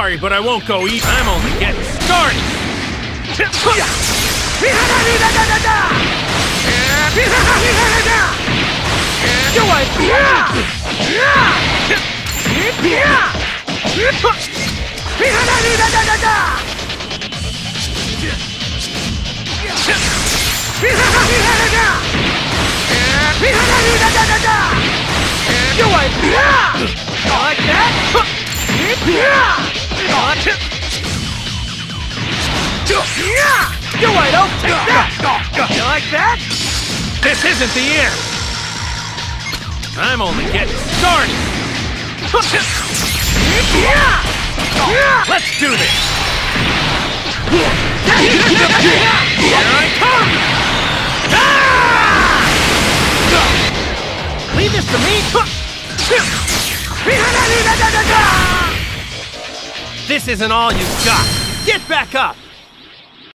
Sorry, but I won't go eat. I'm only getting started. Like that? You I don't take that! You like that? This isn't the end. I'm only getting started. Let's do this. Here I come. Leave this to me! This isn't all you've got. Get back up.